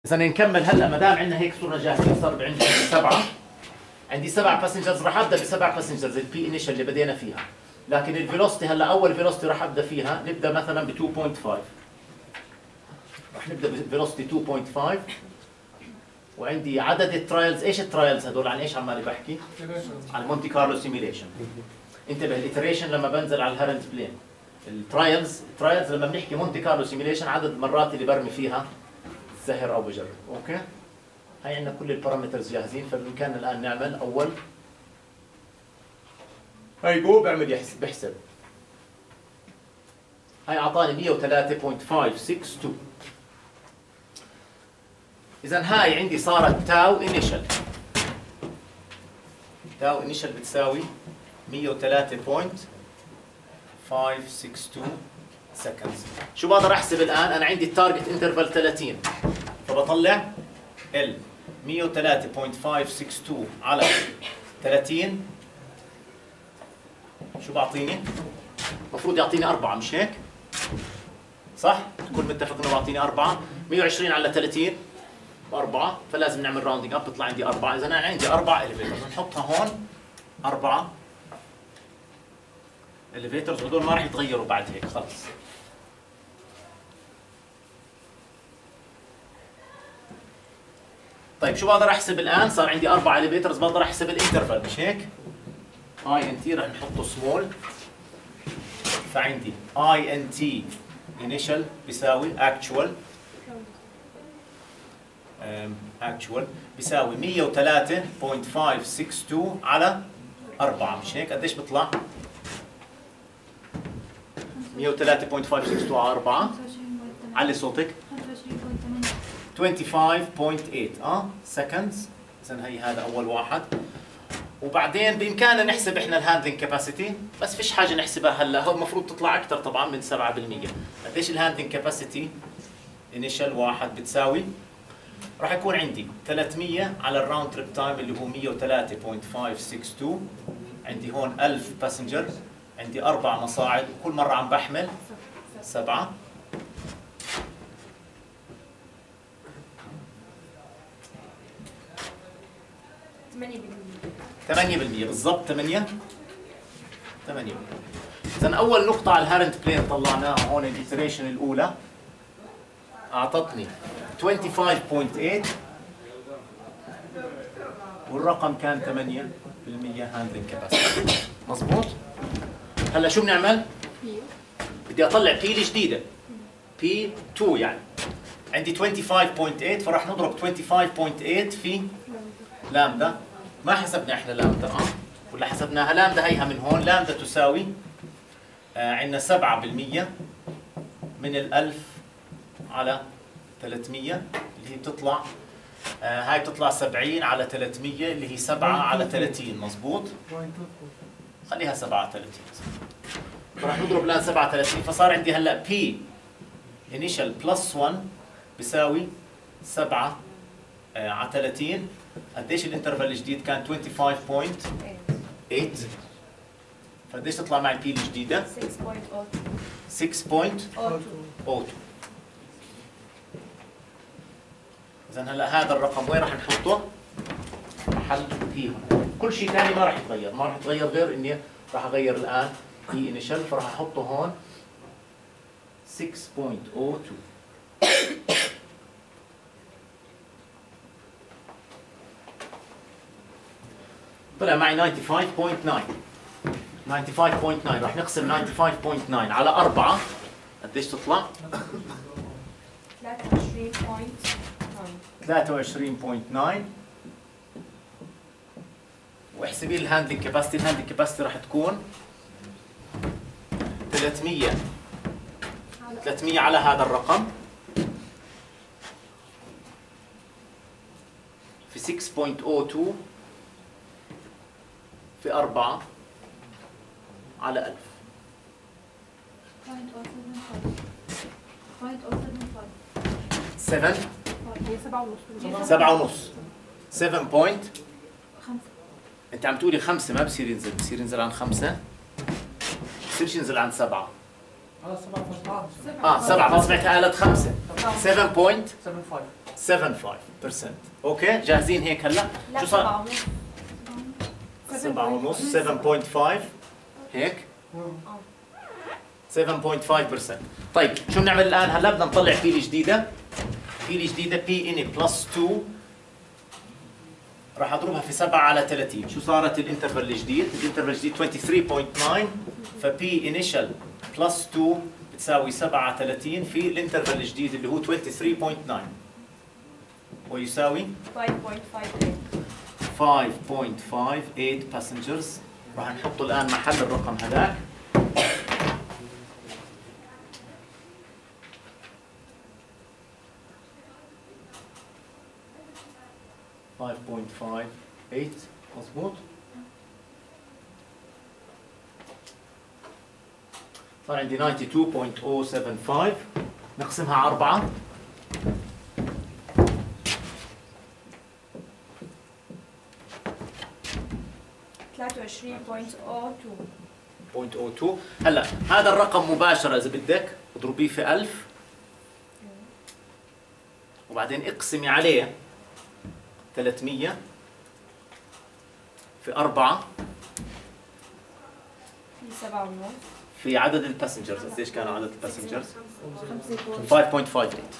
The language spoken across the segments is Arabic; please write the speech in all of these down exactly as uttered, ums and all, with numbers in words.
إذا نكمل هلا ما دام عندنا هيك صرنا جاهزين، صار عندي سبعة، عندي سبع باسنجرز، راح ابدا بسبع باسنجرز البي انيشال اللي بدينا فيها، لكن الفيلوسيتي هلا اول فيلوسيتي راح ابدا فيها، نبدا مثلا ب اثنين فاصلة خمسة، راح نبدا بفيلوسيتي اثنين فاصلة خمسة، وعندي عدد الترايلز. ايش الترايلز هذول؟ عن ايش عمالي بحكي؟ عن مونتي كارلو سيميليشن. انتبه، الاتريشن لما بنزل على الهرنت بلين، الترايلز الترايلز لما بنحكي مونتي كارلو سيميليشن عدد المرات اللي برمي فيها الزهر او بجرب. اوكي، هاي عندنا كل البارامترز جاهزين، فبامكاننا الان نعمل اول هاي جو بعمل يحسب بحسب. هاي اعطاني مية وثلاثة فاصلة خمسة ستة اثنين. اذا هاي عندي صارت تاو انيشال، تاو انيشال بتساوي مية وثلاثة فاصلة خمسة ستة اثنين سكندز. شو بقدر احسب الان؟ انا عندي التارجت انترفال ثلاثين، فبطلع ال مية وثلاثة فاصلة خمسة ستة اثنين على ثلاثين. شو بعطيني؟ المفروض يعطيني أربعة، مش هيك؟ صح؟ تكون متفق انه بعطيني أربعة. مية وعشرين على ثلاثين بأربعة، فلازم نعمل راوندينج اب، بيطلع عندي أربعة. إذا أنا عندي أربعة إليفيترز، نحطها هون أربعة إليفيترز، هدول ما راح يتغيروا بعد هيك خلص. طيب شو بقدر احسب الان؟ صار عندي اربع اليفيترز، بقدر احسب الانترفال، مش هيك؟ اي ان تي راح نحطه سمول، فعندي اي ان تي انيشال بيساوي اكشوال اكشوال بيساوي مية وثلاثة فاصلة خمسة ستة اثنين على أربعة، مش هيك؟ قديش بيطلع؟ مية وثلاثة فاصلة خمسة ستة اثنين على أربعة، علي صوتك. خمسة وعشرين فاصلة ثمانية اه سكندز. اذا هي هذا اول واحد، وبعدين بامكاننا نحسب احنا الهاندلنج كاباسيتي، بس فيش حاجه نحسبها هلا، هو المفروض تطلع اكثر طبعا من سبعة بالمية. قديش الهاندلنج كاباسيتي؟ انيشال واحد بتساوي، راح يكون عندي ثلاثمية على الراوند تريب تايم اللي هو مية وثلاثة فاصلة خمسة ستة اثنين. عندي هون ألف باسنجر، عندي اربع مصاعد، وكل مره عم بحمل سبعه. ثمانية بالمية بالضبط، ثمانية ثمانية بالمية. إذا أول نقطة على الهارنت بلين طلعناها هون، الإتريشن الأولى أعطتني خمسة وعشرين فاصلة ثمانية، والرقم كان ثمانية بالمية هاندلنج كاباسيتي. مضبوط؟ هلا شو بنعمل؟ بدي أطلع بي الجديدة، بي اثنين يعني. عندي خمسة وعشرين فاصلة ثمانية، فراح نضرب خمسة وعشرين فاصلة ثمانية في لامدا. ما حسبنا احنا لامدا اه ولا حسبناها؟ لامدا هيها من هون، لامدا تساوي آه عندنا سبعة بالمية من الألف على ثلاثمية، اللي هي بتطلع آه هاي بتطلع سبعين على ثلاثمية، اللي هي سبعة على ثلاثين. مضبوط؟ خليها سبعة على ثلاثين. فراح نضرب الآن سبعة على ثلاثين، فصار عندي هلا بي انيشال بلس واحد بيساوي سبعة آه على ثلاثين. قديش الانترفال الجديد كان؟ خمسة وعشرين فاصلة ثمانية. فقديش تطلع معي البي الجديدة؟ ستة فاصلة صفر اثنين. إذا هلا هذا الرقم وين راح نحطه؟ محل بي هون. كل شيء ثاني ما راح يتغير، ما راح يتغير غير اني راح اغير الان بي انيشال، فراح احطه هون ستة فاصلة اثنين. طلع معي خمسة وتسعين فاصلة تسعة. خمسة وتسعين فاصلة تسعة راح نقسم خمسة وتسعين فاصلة تسعة على أربعة، قديش تطلع؟ ثلاثة وعشرين فاصلة تسعة. ثلاثة وعشرين فاصلة تسعة. واحسبي الهاندلنج كاباسيتي، الهاندلنج كاباسيتي راح تكون ثلاثمية ثلاثمية على هذا الرقم في ستة فاصلة اثنين في أربعة على ألف. سبعة هي سبعة ونص. سبعة ونص. سبعة بوينت خمسة. أنت عم تقولي خمسة، ما بصير ينزل، بصير ينزل عن خمسة، بصيرش ينزل عن سبعة. اه سبعة فاصلة اه سبعة، ما سمعت قالت خمسة. سبعة بوينت سبعة فايف سبعة فاصلة خمسة بالمية. اوكي جاهزين هيك هلا؟ شو صار؟ سبعة ونص سبعة فاصلة خمسة هيك سبعة فاصلة خمسة بالمية. طيب شو بنعمل الان؟ هلا بدنا نطلع بيل جديده. بيل جديده بي اني بلس اثنين راح اضربها في سبعة على ثلاثين. شو صارت الانترفال الجديد؟ الانترفال الجديد ثلاثة وعشرين فاصلة تسعة فبي انيشال بلس اثنين بتساوي سبعة على ثلاثين في الانترفال الجديد اللي هو ثلاثة وعشرين فاصلة تسعة ويساوي خمسة فاصلة خمسة خمسة فاصلة ثمانية passengers. راح نحطه الان محل الرقم هذاك. خمسة فاصلة ثمانية مضبوط. صار عندي اثنين وتسعين فاصلة صفر سبعة خمسة. نقسمها على أربعة. ثلاثة وعشرين فاصلة صفر اثنين. صفر فاصلة اثنين. هلا هذا الرقم مباشرة إذا بدك اضربيه في ألف وبعدين اقسمي عليه ثلاثمية في أربعة في سبعة ونص في عدد الباسنجرز. قديش كانوا عدد الباسنجرز؟ خمسة خمسة فاصلة خمسة ثمانية.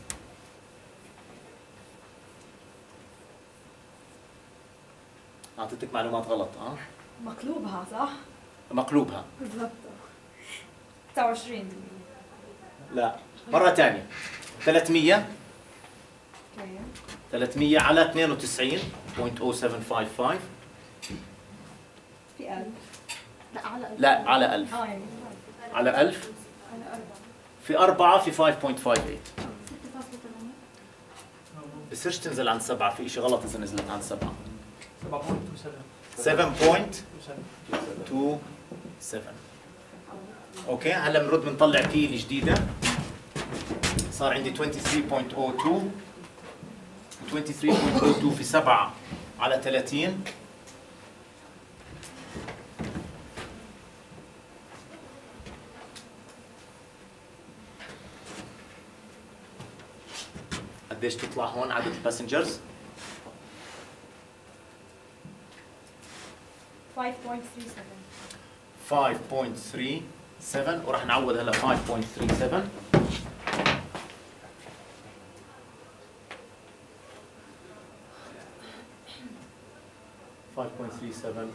أعطيتك معلومات غلط اه؟ مقلوبها صح؟ مقلوبها. بالضبط. تسعة وعشرين. لا مرة ثانية. ثلاثمية اوكي. ثلاثمية على اثنين وتسعين فاصلة صفر سبعة خمسة في ألف. لا على ألف. لا على ألف. اه يعني على ألف على أربعة. في أربعة في خمسة فاصلة خمسة ثمانية. ستة فاصلة ثمانية. بصيرش تنزل عن سبعة. في شيء غلط إذا نزلت عن سبعة. سبعة فاصلة سبعة. سبعة فاصلة اثنين سبعة. اوكي هلا بنرد بنطلع بي الجديده. صار عندي ثلاثة وعشرين فاصلة صفر اثنين ثلاثة وعشرين فاصلة صفر اثنين في سبعة على ثلاثين قديش تطلع هون عدد الباسنجرز؟ خمسة فاصلة ثلاثة سبعة. خمسة فاصلة ثلاثة سبعة وراح نعوض هلا خمسة فاصلة ثلاثة سبعة. خمسة فاصلة ثلاثة سبعة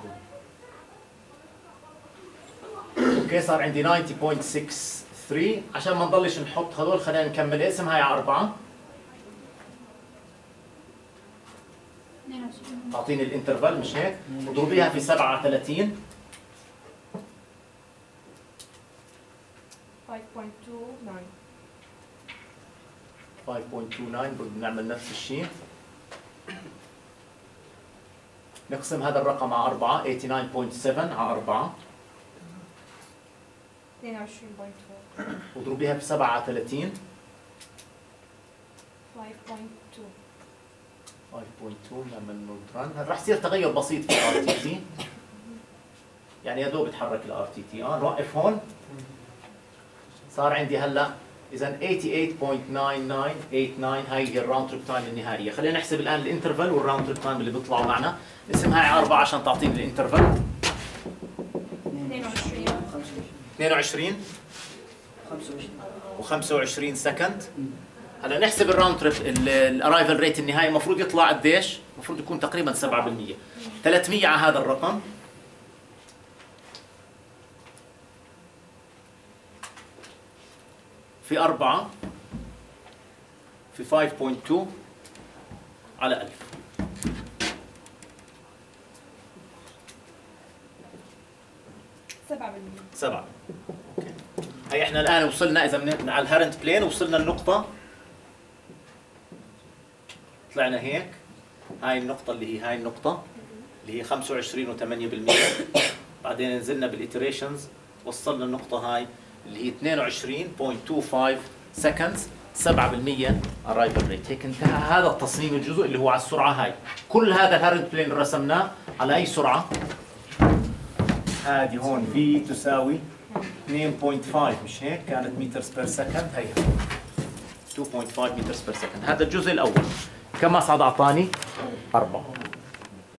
اوكي صار عندي تسعين فاصلة ستة ثلاثة. عشان ما نضلش نحط هذول خلينا نكمل. اقسم هاي على أربعة. اثنين وعشرين. تعطيني الانترفال مش هيك؟ وضربيها في سبعة على ثلاثين. خمسة فاصلة اثنين وعشرين. خمسة فاصلة تسعة وعشرين بدنا نعمل نفس الشيء. نقسم هذا الرقم على أربعة. ثمانية وثمانين فاصلة سبعة على أربعة اثنين وعشرين فاصلة أربعة. وضربيها في سبعة على ثلاثين. خمسة فاصلة اثنين. خمسة فاصلة اثنين نعمل نود ران. هذا راح يصير تغير بسيط في الار تي تي. يعني يا دوب بتحرك الار تي تي. اه نوقف هون. صار عندي هلا اذا ثمانية وثمانين فاصلة تسعة تسعة ثمانية تسعة هاي هي الراوند تريب تايم النهائيه. خلينا نحسب الان الانترفال والراوند تريب تايم اللي بيطلعوا معنا. نقسم هاي على أربعة عشان تعطيني الانترفال. اثنين وعشرين. اثنين وعشرين وخمسة وعشرين سكند. هلا نحسب الراوند تريب الارايفل ريت النهائي. المفروض يطلع قديش؟ المفروض يكون تقريبا سبعة بالمية. ثلاثمية على هذا الرقم في أربعة في خمسة فاصلة اثنين على ألف. سبعة بالمية. سبعة. أوكي. هي احنا الآن وصلنا إذا من على الهرنت بلين وصلنا النقطة. طلعنا هيك. هاي النقطة اللي هي هاي النقطة اللي هي خمسة وعشرين فاصلة ثمانية بالمية. بعدين نزلنا بالإتريشنز وصلنا النقطة هاي اللي هي اثنين وعشرين فاصلة خمسة سكندز. سبعة بالمية ارايفل ريت. هيك انتهى هذا التصميم الجزء اللي هو على السرعة هاي. كل هذا الهرنت بلين اللي رسمناه على أي سرعة؟ هذه هون في تساوي اثنين فاصلة خمسة مش هيك؟ كانت مترز بير سكند. هي اثنين فاصلة خمسة متر بير سكند. هذا الجزء الاول. كم مصعد اعطاني؟ أربعة.